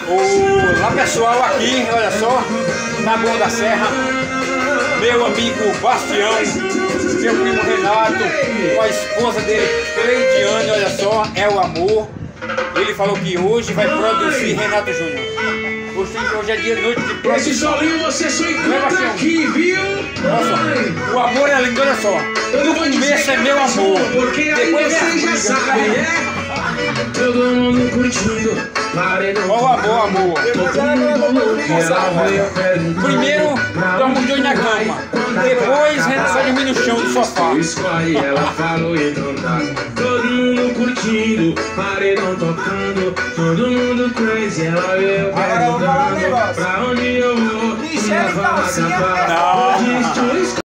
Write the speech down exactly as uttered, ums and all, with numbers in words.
O, lá pessoal aqui, olha só, na Boa da Serra, meu amigo Bastião, meu primo Renato, com a esposa dele, Cleidiane, olha só, é o amor. Ele falou que hoje vai produzir Renato Júnior. Hoje, hoje é dia noite de produção. Esse solinho você só encontra aqui, viu? Nossa, o amor é lindo, olha só. No começo é meu amor. Porque aí Depois você já sabe, né? Todo mundo curtindo. Qual o amor, amor? Primeiro, dormos dois na cama. Depois, Renato vai dormir no chão do sofá. Escolhe, ela falou e não tá. Todo mundo curtindo, paredão tocando. Todo mundo crazy, ela veio perguntando pra onde eu vou. Michele Calcinha. Não.